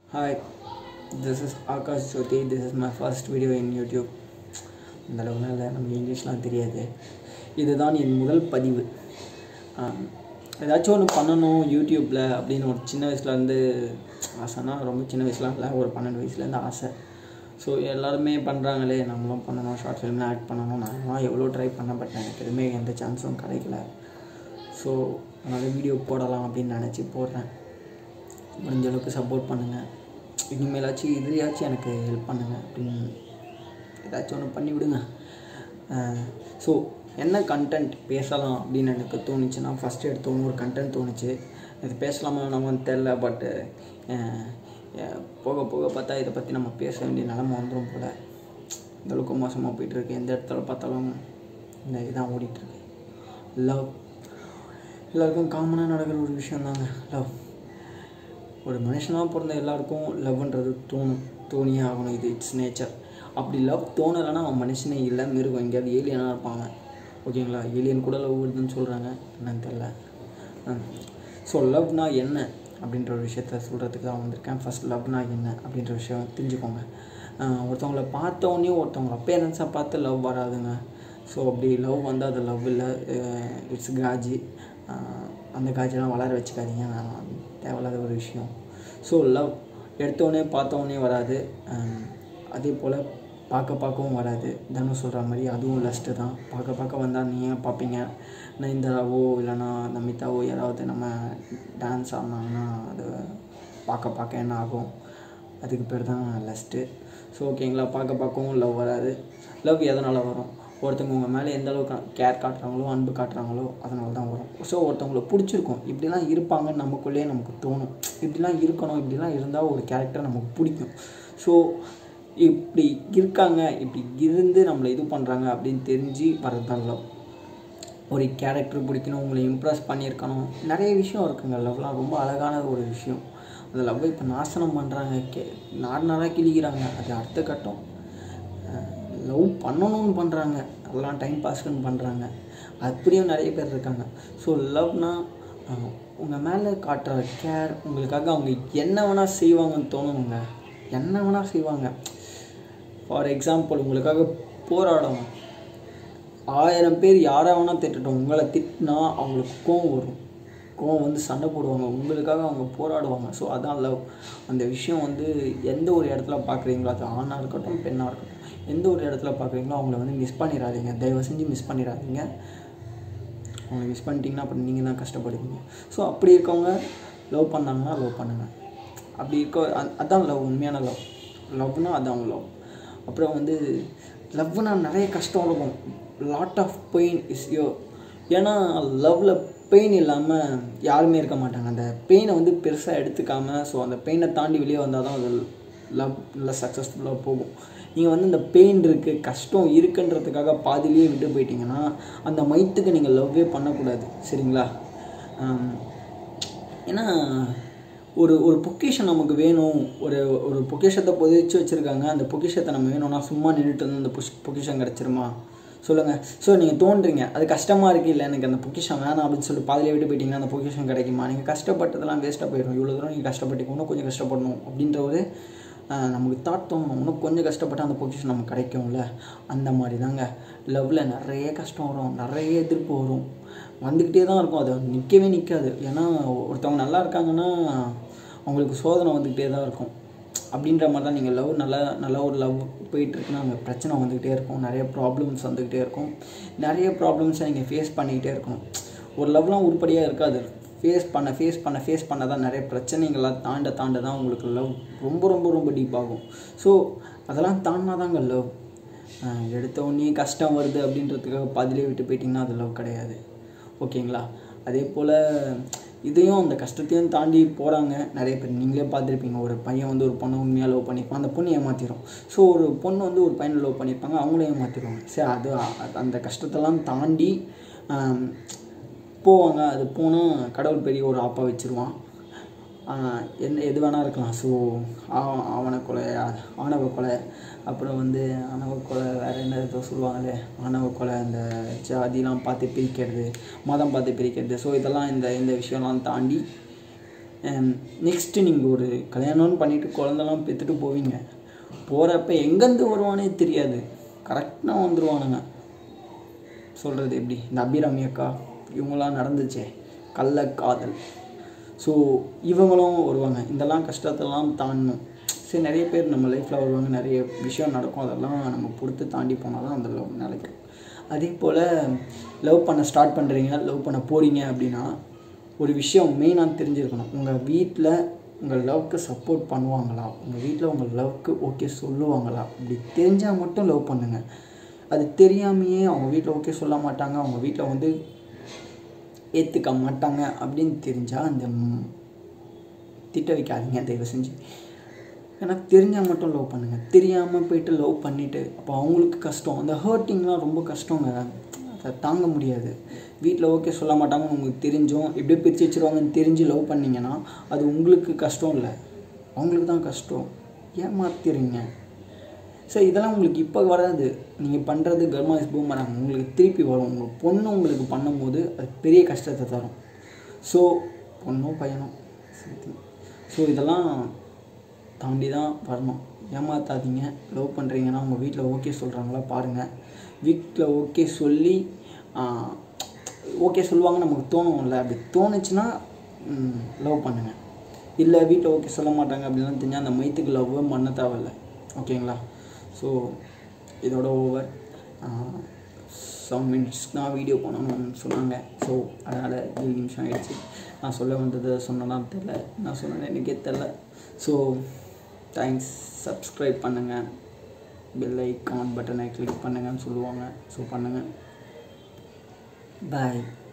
Hi, this is Akash Jyoti. This is my first video in YouTube. இந்த அளவுலாம் இல்லை, நமக்கு இங்கிலீஷ்லாம் தெரியாது. இதுதான் என் முதல் பதிவு. ஏதாச்சும் ஒன்று பண்ணணும் யூடியூப்பில் அப்படின்னு ஒரு சின்ன வயசுலேருந்து ஆசைனா, ரொம்ப சின்ன வயசுலாம் இல்லை, ஒரு 12 வயசுலேருந்து ஆசை. ஸோ எல்லாருமே பண்ணுறாங்களே, நம்மளும் பண்ணணும், ஷார்ட் ஃபிலிம்லாம் ஆக்ட் பண்ணணும். நான்லாம் எவ்வளோ ட்ரை பண்ண, பட் எனக்கு எதுவுமே எந்த சான்ஸும் கிடைக்கல. ஸோ அதனால் வீடியோ போடலாம் அப்படின்னு நினச்சி போடுறேன். முடிஞ்ச அளவுக்கு சப்போர்ட் பண்ணுங்கள். இனிமேலாச்சும் இதுலையாச்சும் எனக்கு ஹெல்ப் பண்ணுங்கள் அப்படின்னு ஏதாச்சும் ஒன்று பண்ணி விடுங்க. ஸோ என்ன கண்டென்ட் பேசலாம் அப்படின்னு எனக்கு தோணுச்சுன்னா, ஃபஸ்ட்டு எடுத்தோன்னு ஒரு கண்டென்ட் தோணுச்சு. இது பேசலாமா வேணாமான்னு தெரில, பட்டு போக போக பார்த்தா இதை பற்றி நம்ம பேச வேண்டிய நிலமை வந்துடும் போல். இந்தளவுக்கு மோசமாக போயிட்டுருக்கு. எந்த இடத்துல பார்த்தாலும் இந்த இதுதான் ஓடிட்டுருக்கு. லவ் எல்லாருக்கும் காமனாக நடக்கிற ஒரு விஷயந்தாங்க லவ். ஒரு மனுஷனாக பிறந்த எல்லாருக்கும் லவ்ன்றது தோணியே ஆகணும். இது இட்ஸ் நேச்சர். அப்படி லவ் தோணலைன்னா அவன் மனுஷனே இல்லை, மிருகம், எங்கேயாவது ஏலியனாக இருப்பாங்க. ஓகேங்களா? ஏலியன் கூட லவ் வருதுன்னு சொல்கிறாங்க, என்னன்னு தெரில. ஸோ லவ்னா என்ன அப்படின்ற ஒரு விஷயத்த சொல்கிறதுக்கு தான் வந்திருக்கேன். ஃபஸ்ட் லவ்னா என்ன அப்படின்ற விஷயம் தெரிஞ்சுக்கோங்க. ஒருத்தவங்கள பார்த்தோன்னே ஒருத்தவங்கள பேரண்ட்ஸாக பார்த்து லவ் வராதுங்க. ஸோ அப்படி லவ் வந்து அது லவ் இல்லை, இட்ஸ் காஜி. அந்த காஜெல்லாம் வளர வச்சுக்காதீங்க, தேவையில்லாத ஒரு விஷயம். ஸோ லவ் எடுத்தோடனே பார்த்தோன்னே வராது, அதே போல் பார்க்கவும் வராது. தனுஷ் சொல்கிற மாதிரி அதுவும் லஸ்ட்டு தான். பார்க்க வந்தால் நீங்கள் பார்ப்பீங்க. நயன்தாராவோ இல்லைனா நமிதாவோ யாராவது நம்ம டான்ஸ் ஆடினாங்கன்னா அது பார்க்க என்ன ஆகும், அதுக்கு பேர் தான் லஸ்ட்டு. ஸோ ஓகேங்களா? பார்க்கவும் லவ் வராது. லவ் எதனால் வரும்? ஒருத்தவங்க உங்கள் மேலே எந்த அளவுக்கு கேர் காட்டுறாங்களோ, அன்பு காட்டுறாங்களோ, அதனால தான் வரும். ஸோ ஒருத்தவங்களை பிடிச்சிருக்கும், இப்படிலாம் இருப்பாங்கன்னு நமக்குள்ளேயே நமக்கு தோணும். இப்படிலாம் இருக்கணும், இப்படிலாம் இருந்தால் ஒரு கேரக்டர் நமக்கு பிடிக்கும். ஸோ இப்படி இருக்காங்க, இப்படி இருந்து நம்மளை இது பண்ணுறாங்க அப்படின்னு தெரிஞ்சு வர்றது தான் லவ். ஒரு கேரக்டர் பிடிக்கணும், உங்களை இம்ப்ரெஸ் பண்ணியிருக்கணும், நிறைய விஷயம் இருக்குங்க. லவ்லாம் ரொம்ப அழகான ஒரு விஷயம். அந்த லவ்வை இப்போ நாசனம் பண்ணுறாங்க, நார்மலாக கிழிக்கிறாங்க. அது அடுத்த கட்டம். லவ் பண்ணணும்னு பண்ணுறாங்க, அதெல்லாம் டைம் பாஸ்க்குன்னு பண்ணுறாங்க. அப்படியும் நிறைய பேர் இருக்காங்க. ஸோ லவ்னால் உங்கள் மேலே காட்டுற கேர், உங்களுக்காக அவங்க என்ன வேணால் செய்வாங்கன்னு தோணுங்க. என்ன வேணால் செய்வாங்க. ஃபார் எக்ஸாம்பிள், உங்களுக்காக போராடணும். 1000 பேர் யாரை வேணால் திட்டட்டும், உங்களை திட்டினா அவங்களுக்கு கோவம் வரும். கோவம் வந்து சண்டை போடுவாங்க, உங்களுக்காக அவங்க போராடுவாங்க. ஸோ அதான் லவ். அந்த விஷயம் வந்து எந்த ஒரு இடத்துல பார்க்குறீங்களோ, அது ஆணாக இருக்கட்டும் பெண்ணாக இருக்கட்டும், எந்த ஒரு இடத்துல பார்க்குறீங்களோ அவங்கள வந்து மிஸ் பண்ணிடாதீங்க. தயவு செஞ்சு மிஸ் பண்ணிடாதீங்க. அவங்கள மிஸ் பண்ணிட்டீங்கன்னா அப்புறம் நீங்கள் தான் கஷ்டப்படுவீங்க. ஸோ அப்படி இருக்கவங்க லவ் பண்ணாங்கன்னா லவ் பண்ணுங்கள். அப்படி அதான் லவ், உண்மையான லவ். லவ்னா அதான் லவ். அப்புறம் வந்து லவ்னா நிறைய கஷ்டம் இருக்கும். Lot of pain is your. ஏன்னா லவ்வில் பெயின் இல்லாமல் யாருமே இருக்க மாட்டாங்க. அந்த பெயினை வந்து பெருசாக எடுத்துக்காமல், ஸோ அந்த பெயினை தாண்டி வெளியே வந்தால் தான் அது லவ் நல்லா சக்ஸஸ்ஃபுல்லாக போகும். நீங்கள் வந்து இந்த பெயின் இருக்குது, கஷ்டம் இருக்குன்றதுக்காக பாதிலேயே விட்டு போயிட்டீங்கன்னா அந்த மைத்துக்கு நீங்கள் லவ்வே பண்ணக்கூடாது. சரிங்களா? ஏன்னா ஒரு பொக்கிஷன் நமக்கு வேணும். ஒரு பொக்கிஷத்தை புதைச்சி வச்சுருக்காங்க. அந்த பொக்கிஷத்தை நம்ம வேணும்னா சும்மா நின்றுட்டு இருந்தால் அந்த பொக்கிஷம் கிடச்சிருமா சொல்லுங்கள்? ஸோ நீங்கள் தோன்றீங்க, அது கஷ்டமாக இருக்குது, இல்லை எனக்கு அந்த பொக்கிஷம் வேணாம் அப்படின்னு சொல்லி பாதிலே விட்டு போயிட்டீங்கன்னா அந்த பொக்கிஷம் கிடைக்குமா? நீங்கள் கஷ்டப்பட்டதெல்லாம் வேஸ்ட்டாக போயிடும். இவ்வளோ தூரம் நீங்கள் கஷ்டப்பட்டீங்க, இன்னும் கொஞ்சம் கஷ்டப்படணும் அப்படின்ற ஒரு நமக்கு தாட் தோணும். இன்னும் கொஞ்சம் கஷ்டப்பட்டால் அந்த பொக்கிஷன் நமக்கு கிடைக்கும்ல. அந்த மாதிரி தாங்க லவ்வில் நிறைய கஷ்டம் வரும், நிறைய எதிர்ப்பு வரும், வந்துக்கிட்டே தான் இருக்கும். அது நிற்கவே நிற்காது. ஏன்னா ஒருத்தவங்க நல்லா இருக்காங்கன்னா அவங்களுக்கு சோதனை வந்துக்கிட்டே தான் இருக்கும். அப்படின்ற மாதிரி தான் நீங்கள் லவ் நல்லா ஒரு லவ் போயிட்டுருக்குன்னா அங்கே பிரச்சனை வந்துக்கிட்டே இருக்கும், நிறைய ப்ராப்ளம்ஸ் வந்துக்கிட்டே இருக்கும், நிறைய ப்ராப்ளம்ஸை நீங்கள் ஃபேஸ் பண்ணிக்கிட்டே இருக்கணும். ஒரு லவ்லாம் உருப்படியாக இருக்காது. ஃபேஸ் பண்ண தான் நிறைய பிரச்சனைகள்லாம் தாண்ட தான் உங்களுக்கு லவ் ரொம்ப ரொம்ப ரொம்ப டீப்பாகும். ஸோ அதெல்லாம் தாண்டினா தாங்க லவ். எடுத்த உடனே கஷ்டம் வருது அப்படின்றதுக்காக பாதிலே விட்டு போயிட்டிங்கன்னா அது லவ் கிடையாது. ஓகேங்களா? அதே போல் இதையும் அந்த கஷ்டத்தையும் தாண்டி போகிறாங்க நிறைய பேர். நீங்களே பார்த்துருப்பீங்க, ஒரு பையன் வந்து ஒரு பொண்ணை உண்மையாக லவ் பண்ணியிருப்பான், அந்த பொண்ணு ஏமாற்றிடும். ஸோ ஒரு பொண்ணு வந்து ஒரு பையனை லவ் பண்ணியிருப்பாங்க, அவங்களே ஏமாற்றிடுவாங்க. சரி, அது அந்த கஷ்டத்தெல்லாம் தாண்டி போவாங்க. அது போனால் கடவுள் பெரிய ஒரு ஆப்பா வச்சுருவான். எது வேணால் இருக்கலாம். ஸோ ஆணவ கொலை, அப்புறம் வந்து ஆணவ கொலை, வேறு என்ன ஏதோ சொல்லுவாங்களே, ஆணவ கொலை, அந்த ஜாதிலாம் பார்த்து பிரிக்கிறது, மதம் பார்த்து பிரிக்கிறது. ஸோ இதெல்லாம் இந்த விஷயம்லாம் தாண்டி நெக்ஸ்ட்டு நீங்கள் ஒரு கல்யாணம்னு பண்ணிவிட்டு குழந்தெல்லாம் பெற்றுட்டு போவீங்க. போகிறப்ப எங்கேருந்து வருவானே தெரியாது, கரெக்டாக வந்துடுவானுங்க. சொல்கிறது எப்படி, இந்த அபிராமி அக்கா இவங்களாம் நடந்துச்சே கள்ளக்காதல். ஸோ இவங்களும் வருவாங்க, இதெல்லாம் கஷ்டத்தெல்லாம் தாண்டணும். சரி, நிறைய பேர் நம்ம லைஃப்பில் வருவாங்க, நிறைய விஷயம் நடக்கும், அதெல்லாம் நம்ம பொறுத்து தாண்டி போனால் தான் அந்த லவ் நிலைக்கும். அதே போல் லவ் பண்ண ஸ்டார்ட் பண்ணுறீங்க, லவ் பண்ண போகிறீங்க அப்படின்னா ஒரு விஷயம் மெயினாக தெரிஞ்சிருக்கணும். உங்கள் வீட்டில் உங்கள் லவ்க்கு சப்போர்ட் பண்ணுவாங்களா, உங்கள் வீட்டில் உங்கள் லவ்க்கு ஓகே சொல்லுவாங்களா, அப்படி தெரிஞ்சால் மட்டும் லவ் பண்ணுங்கள். அது தெரியாமையே அவங்க வீட்டில் ஓகே சொல்ல மாட்டாங்க, அவங்க வீட்டில் வந்து ஏற்றுக்க மாட்டாங்க அப்படின்னு தெரிஞ்சால் அந்த திட்ட வைக்காதீங்க தயவு செஞ்சு. ஏன்னா தெரிஞ்சால் மட்டும் லவ் பண்ணுங்கள். தெரியாமல் போய்ட்டு லவ் பண்ணிவிட்டு அப்போ அவங்களுக்கு கஷ்டம், அந்த ஹர்ட்டிங்லாம் ரொம்ப கஷ்டங்க, அதை தாங்க முடியாது. வீட்டில் ஓகே சொல்ல மாட்டாங்கன்னு உங்களுக்கு தெரிஞ்சும் எப்படியோ பிரித்து வச்சுருவாங்கன்னு தெரிஞ்சு லவ் பண்ணிங்கன்னா அது உங்களுக்கு கஷ்டம் இல்லை, அவங்களுக்கு தான் கஷ்டம். ஏமாத்திடுறீங்க. ஸோ இதெல்லாம் உங்களுக்கு இப்போ வராது, நீங்கள் பண்ணுறது கர்மா இஸ் பூமராங், உங்களுக்கு திருப்பி வரும். உங்கள் பொண்ணு உங்களுக்கு பண்ணும்போது அது பெரிய கஷ்டத்தை தரும். ஸோ பொண்ணோ பையனோ சம்திங், ஸோ இதெல்லாம் தாண்டி தான் வரணும். ஏமாத்தாதீங்க. லவ் பண்ணுறீங்கன்னா உங்கள் வீட்டில் ஓகே சொல்கிறாங்களா பாருங்கள். வீட்டில் ஓகே சொல்லி ஓகே சொல்லுவாங்க நமக்கு தோணும்ல, அப்படி தோணுச்சுன்னா லவ் பண்ணுங்கள். இல்லை வீட்டில் ஓகே சொல்ல மாட்டாங்க அப்படின்லாம் தெரிஞ்சால் அந்த மைத்துக்கு லவ்வே பண்ண தேவையில்லை. ஓகேங்களா? ஸோ இதோட ஓவர். 7 minutes தான் வீடியோ பண்ணணும்னு சொன்னாங்க. ஸோ அதனால் 7 நிமிஷம் ஆகிடுச்சு. நான் சொல்ல வந்ததை சொன்னதான் தெரில, நான் சொன்னேன்னு எனக்கே தெரில. So thanks. சப்ஸ்கிரைப் பண்ணுங்கள், பெல் ஐக்கான் பட்டனை கிளிக் பண்ணுங்கன்னு சொல்லுவாங்க. ஸோ பண்ணுங்கள். பாய்.